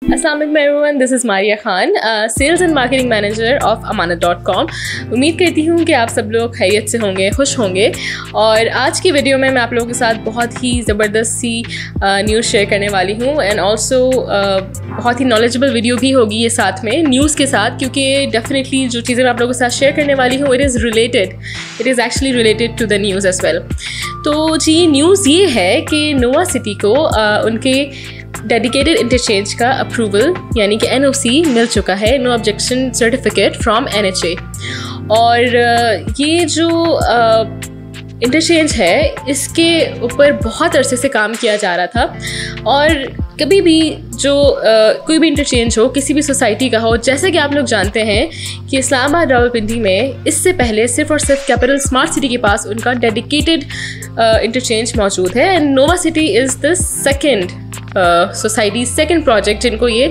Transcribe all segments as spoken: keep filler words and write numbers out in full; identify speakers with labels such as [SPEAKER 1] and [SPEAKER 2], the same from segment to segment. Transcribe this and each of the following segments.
[SPEAKER 1] Assalamu alaikum everyone, this is Maria Khan, uh, Sales and Marketing Manager of Amanat dot com। उम्मीद करती हूँ कि आप सब लोग खैरियत से होंगे, खुश होंगे। और आज की वीडियो में मैं आप लोगों के साथ बहुत ही ज़बरदस्त सी न्यूज़ शेयर करने वाली हूँ एंड ऑल्सो बहुत ही नॉलेजेबल वीडियो भी होगी ये साथ में न्यूज़ के साथ, क्योंकि डेफिनेटली जो चीज़ें मैं आप लोगों के साथ शेयर करने वाली हूँ it is related it is actually related to the news as well. तो जी न्यूज़ ये है कि नोवा सिटी को uh, उनके डेडिकेटेड इंटरचेंज का अप्रूवल यानी कि एन ओ सी मिल चुका है, no objection certificate from N H A. और ये जो इंटरचेंज uh, है इसके ऊपर बहुत अरसे से काम किया जा रहा था। और कभी भी जो uh, कोई भी इंटरचेंज हो किसी भी सोसाइटी का हो, जैसे कि आप लोग जानते हैं कि इस्लामाबाद रावलपिंडी में इससे पहले सिर्फ और सिर्फ कैपिटल स्मार्ट सिटी के पास उनका डेडिकेटेड इंटरचेंज uh, मौजूद है and Nova City is the second society second project जिनको ये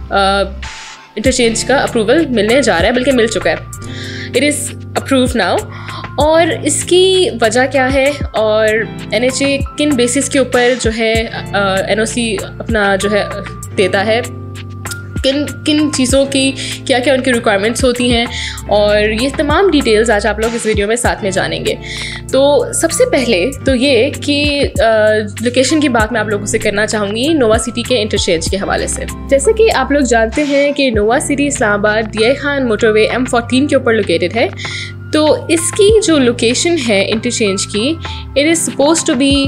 [SPEAKER 1] इंटरचेंज uh, का अप्रूवल मिलने जा रहा है, बल्कि मिल चुका है। It is approve now. और इसकी वजह क्या है और एन एच ए किन बेसिस के ऊपर जो है एन ओ सी अपना जो है देता है, किन किन चीज़ों की क्या क्या उनकी रिक्वायरमेंट्स होती हैं, और ये तमाम डिटेल्स आज आप लोग इस वीडियो में साथ में जानेंगे। तो सबसे पहले तो ये कि लोकेशन की बात मैं आप लोगों से करना चाहूँगी नोवा सिटी के इंटरचेंज के हवाले से। जैसे कि आप लोग जानते हैं कि Nova City Islamabad D I Khan motorway M fourteen के ऊपर लोकेटेड है। तो इसकी जो लोकेशन है इंटरचेंज की, it is suppose to be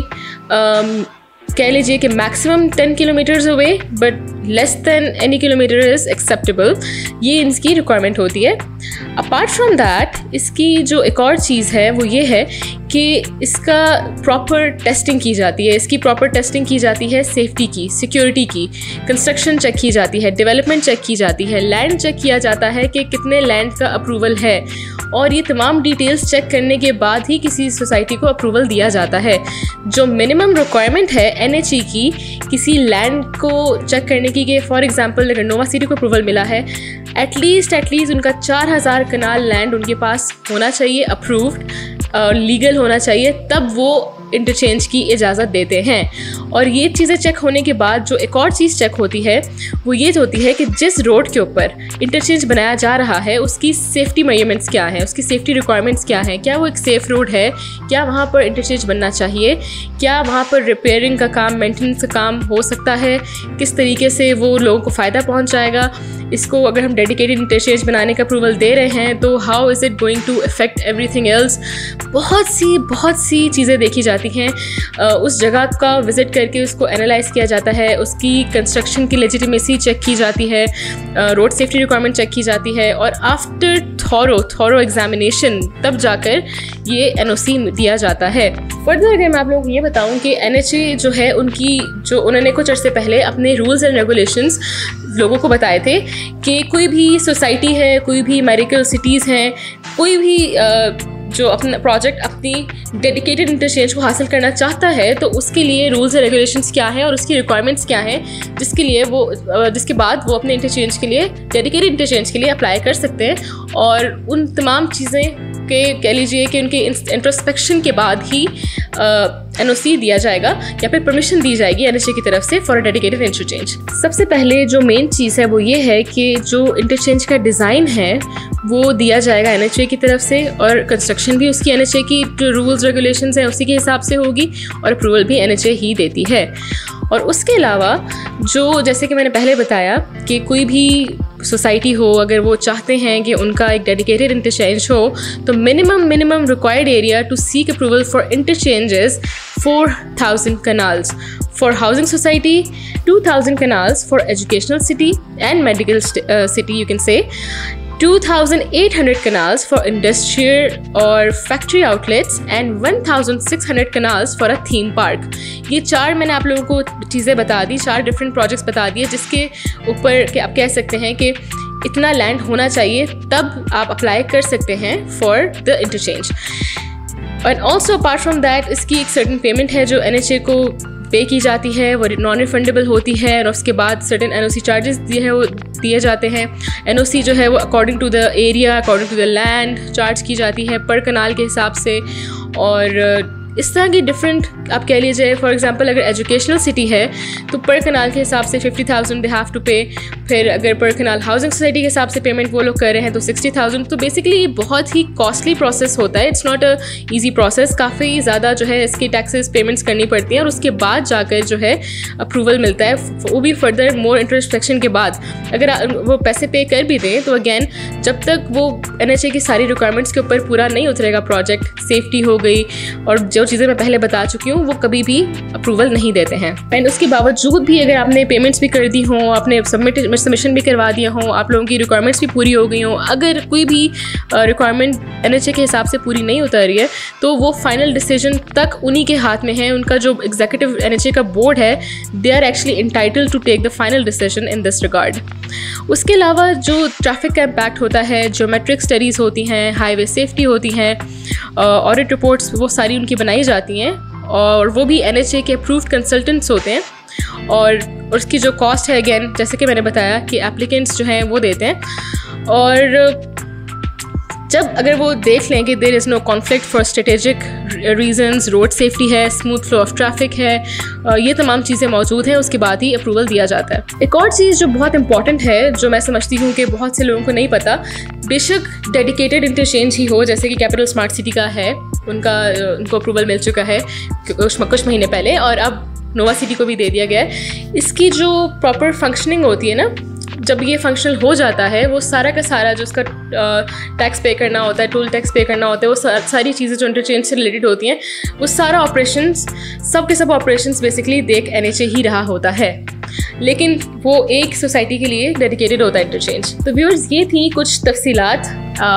[SPEAKER 1] कह लीजिए कि maximum ten kilometers away but less than any kilometer is acceptable, ये इसकी रिक्वायरमेंट होती है। अपार्ट फ्रॉम दैट इसकी जो एक और चीज़ है वो ये है कि इसका प्रॉपर टेस्टिंग की जाती है। इसकी प्रॉपर टेस्टिंग की जाती है सेफ्टी की, सिक्योरिटी की, कंस्ट्रक्शन चेक की जाती है, डेवलपमेंट चेक की जाती है, लैंड चेक किया जाता है कि कितने लैंड का अप्रूवल है, और ये तमाम डिटेल्स चेक करने के बाद ही किसी सोसाइटी को अप्रूवल दिया जाता है। जो मिनिमम रिक्वायरमेंट है एन एच ए की किसी लैंड को चेक करने की, कि फॉर एग्जांपल अगर नोवा सिटी को अप्रूवल मिला है, एटलीस्ट एटलीस्ट उनका चार हज़ार कनाल लैंड उनके पास होना चाहिए, अप्रूव्ड और लीगल होना चाहिए, तब वो इंटरचेंज की इजाज़त देते हैं। और ये चीज़ें चेक होने के बाद जो एक और चीज़ चेक होती है वो ये होती है कि जिस रोड के ऊपर इंटरचेंज बनाया जा रहा है उसकी सेफ्टी मेजरमेंट्स क्या हैं, उसकी सेफ्टी रिक्वायरमेंट्स क्या हैं, क्या वो एक सेफ़ रोड है, क्या वहाँ पर इंटरचेंज बनना चाहिए, क्या वहाँ पर रिपेयरिंग का काम, मेंटेनेंस का काम हो सकता है, किस तरीके से वो लोगों को फ़ायदा पहुँचाएगा। इसको अगर हम डेडिकेटेड इंटरचेंज बनाने का अप्रूवल दे रहे हैं तो how is it going to affect everything else. बहुत सी बहुत सी चीज़ें देखी जाती हैं। उस जगह का विज़िट करके उसको एनालाइज़ किया जाता है, उसकी कंस्ट्रक्शन की लेजिटिमेसी चेक की जाती है, रोड सेफ्टी रिक्वायरमेंट चेक की जाती है, और आफ्टर थॉरो थॉरो एग्जामिनेशन तब जाकर ये एन ओ सी दिया जाता है। फर्दर अगर मैं आप लोगों को ये बताऊं कि एन एच ए जो है उनकी जो उन्होंने कुछ अर्से पहले अपने रूल्स एंड रेगुलेशंस लोगों को बताए थे कि कोई भी सोसाइटी है, कोई भी मेडिकल सिटीज़ हैं, कोई भी आ, जो अपना प्रोजेक्ट अपनी डेडिकेटेड इंटरचेंज को हासिल करना चाहता है तो उसके लिए रूल्स एंड रेगुलेशंस क्या हैं और उसकी रिक्वायरमेंट्स क्या हैं, जिसके लिए वो जिसके बाद वो अपने इंटरचेंज के लिए डेडिकेटेड इंटरचेंज के लिए अप्लाई कर सकते हैं। और उन तमाम चीज़ें के कह लीजिए कि उनके इंट्रोस्पेक्शन के बाद ही एन ओ सी दिया जाएगा या फिर परमिशन दी जाएगी एन एच ए की तरफ से फॉर डेडिकेटेड इंटरचेंज। सबसे पहले जो मेन चीज़ है वो ये है कि जो इंटरचेंज का डिज़ाइन है वो दिया जाएगा एन एच ए की तरफ से, और कंस्ट्रक्शन भी उसकी एन एच ए की जो रूल्स रेगुलेशंस हैं उसी के हिसाब से होगी, और अप्रूवल भी एन एच ए ही देती है। और उसके अलावा जो जैसे कि मैंने पहले बताया कि कोई भी सोसाइटी हो अगर वो चाहते हैं कि उनका एक डेडिकेटेड इंटरचेंज हो तो minimum minimum required area to seek approval for interchange is four thousand kanals for housing society, two thousand kanals for educational city and medical city, you can say two thousand eight hundred canals for industrial or factory outlets and one thousand six hundred canals for a theme park। ये चार मैंने आप लोगों को चीज़ें बता दी, चार different projects बता दिए जिसके ऊपर के आप कह सकते हैं कि इतना लैंड होना चाहिए तब आप अप्लाई कर सकते हैं for the interchange. And also apart from that इसकी एक सर्टन पेमेंट है जो एन एच ए को पे की जाती है, वो नॉन रिफंडेबल होती है, और उसके बाद certain N O C charges दिए हैं वो दिए जाते हैं। एन ओ सी जो है वो according to the area, according to the land charge की जाती है पर कनाल के हिसाब से। और इस तरह की डिफरेंट आप कह लीजिए, फॉर एग्जांपल अगर एजुकेशनल सिटी है तो पर कनाल के हिसाब से fifty thousand they have to pay, फिर अगर पर कनाल हाउसिंग सोसाइटी के हिसाब से पेमेंट वो लोग कर रहे हैं तो सिक्सटी थाउजेंड। तो बेसिकली ये बहुत ही कॉस्टली प्रोसेस होता है, it's not a easy process. काफ़ी ज़्यादा जो है इसकी टैक्सेस पेमेंट्स करनी पड़ती हैं और उसके बाद जाकर जो है अप्रूवल मिलता है, वो भी फर्दर मोर इंट्रोस्पेक्शन के बाद। अगर वो पैसे पे कर भी दें तो अगेन जब तक वो एन एच ए की सारी रिक्वायरमेंट्स के ऊपर पूरा नहीं उतरेगा प्रोजेक्ट, सेफ्टी हो गई और जो चीज़ें मैं पहले बता चुकी हूँ, वो कभी भी अप्रूवल नहीं देते हैं। एंड उसके बावजूद भी अगर आपने पेमेंट्स भी कर दी हों, आपने सबमिट सबमिशन भी करवा दिया हो, आप लोगों की रिक्वायरमेंट्स भी पूरी हो गई हों, अगर कोई भी रिक्वायरमेंट एन एच ए के हिसाब से पूरी नहीं उतर रही है तो वो फाइनल डिसीजन तक उन्हीं के हाथ में है। उनका जो एग्जीक्यूटिव एन एच ए का बोर्ड है, they are actually entitled to take the final decision in this regard. उसके अलावा जो ट्रैफिक का इम्पैक्ट होता है, ज्योमेट्रिक स्टडीज़ होती हैं, हाईवे सेफ्टी होती हैं, ऑडिट रिपोर्ट्स वो सारी उनकी बनाई जाती हैं और वो भी एन एच ए के अप्रूव्ड कंसल्टेंट्स होते हैं। और उसकी जो कॉस्ट है अगेन जैसे कि मैंने बताया कि एप्लीकेंट्स जो हैं वो देते हैं। और जब अगर वो देख लें कि there is no conflict for strategic reasons, road safety है, स्मूथ फ्लो ऑफ ट्रैफिक है, ये तमाम चीज़ें मौजूद हैं, उसके बाद ही अप्रूवल दिया जाता है। एक और चीज़ जो बहुत इंपॉर्टेंट है, जो मैं समझती हूँ कि बहुत से लोगों को नहीं पता, बेशक डेडिकेटेड इंटरचेंज ही हो जैसे कि कैपिटल स्मार्ट सिटी का है, उनका उनको अप्रूवल मिल चुका है कुछ कुछ महीने पहले और अब नोवा सिटी को भी दे दिया गया है। इसकी जो प्रॉपर फंक्शनिंग होती है ना, जब ये फंक्शनल हो जाता है, वो सारा का सारा जो उसका टैक्स पे करना होता है, टोल टैक्स पे करना होता है, वो सा, सारी चीज़ें जो इंटरचेंज से रिलेटेड होती हैं, वो सारा ऑपरेशंस सब के सब ऑपरेशंस बेसिकली देख एन एच ए ही रहा होता है, लेकिन वो एक सोसाइटी के लिए डेडिकेटेड होता है इंटरचेंज। तो व्यूअर्स, ये थी कुछ तफसीलात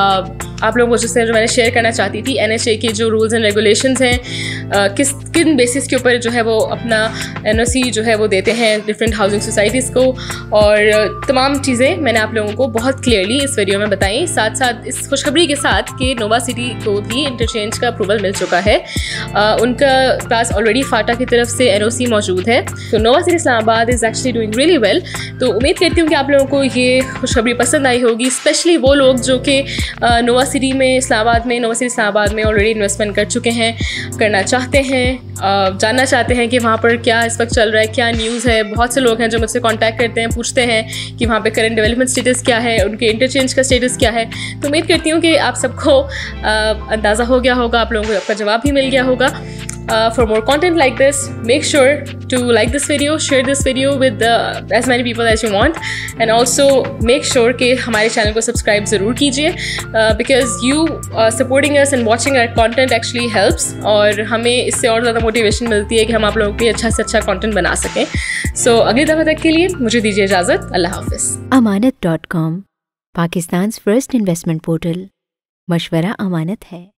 [SPEAKER 1] आप लोगों से जो मैंने शेयर करना चाहती थी। एन एच ए के जो रूल्स एंड रेगुलेशंस हैं, आ, किस किन बेसिस के ऊपर जो है वो अपना एन ओ सी जो है वो देते हैं डिफरेंट हाउसिंग सोसाइटीज़ को, और तमाम चीज़ें मैंने आप लोगों को बहुत क्लियरली इस वीडियो में बताई, साथ साथ इस खुशखबरी के साथ कि नोवा सिटी को भी इंटरचेंज का अप्रूवल मिल चुका है। आ, उनका पास ऑलरेडी फाटा की तरफ से एन ओ सी मौजूद है। तो Nova City Islamabad is actually doing really well. तो उम्मीद करती हूँ कि आप लोगों को ये खुशखबरी पसंद आई होगी, स्पेशली वो लोग जो कि नोवा सिटी में इस्लामाबाद में नोवा सिटी इस्लामाबाद में ऑलरेडी इन्वेस्टमेंट कर चुके हैं, करना चाहते हैं, जानना चाहते हैं कि वहाँ पर क्या इस वक्त चल रहा है, क्या न्यूज़ है। बहुत से लोग हैं जो मुझसे कांटेक्ट करते हैं, पूछते हैं कि वहाँ पे करंट डेवलपमेंट स्टेटस क्या है, उनके इंटरचेंज का स्टेटस क्या है। तो उम्मीद करती हूँ कि आप सबको अंदाज़ा हो गया होगा, आप लोगों को आपका जवाब भी मिल गया होगा। Uh, for more content like this, make sure to like this video, share this video with uh, as many people as you want, and also make sure कि हमारे चैनल को सब्सक्राइब ज़रूर कीजिए, uh, because you uh, supporting us and watching our content actually helps, और हमें इससे और ज़्यादा मोटिवेशन मिलती है कि हम आप लोगों के लिए अच्छा से अच्छा कंटेंट बना सकें। सो so, अगली दफ़ा तक के लिए मुझे दीजिए इजाज़त। अल्लाह हाफ़िज़।
[SPEAKER 2] Amanat dot com, Pakistan first investment portal. मशवरा अमानत है।